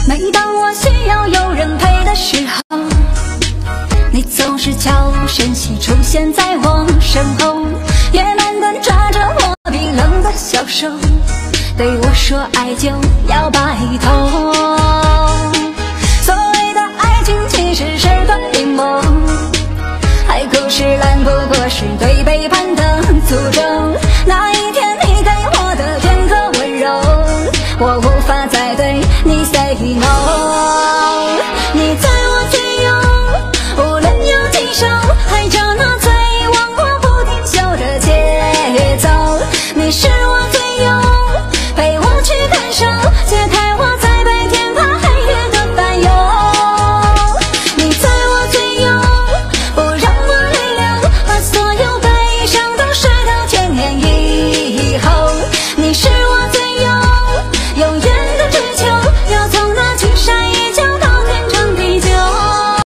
每当我需要有人陪的时候，你总是悄无声息出现在我身后，也暖暖抓着我冰冷的小手，对我说爱就要白头。所谓的爱情其实是段阴谋，海枯石烂不过是对背叛的诅咒。那一天你给我的天和温柔，我无法再对你 say no。 你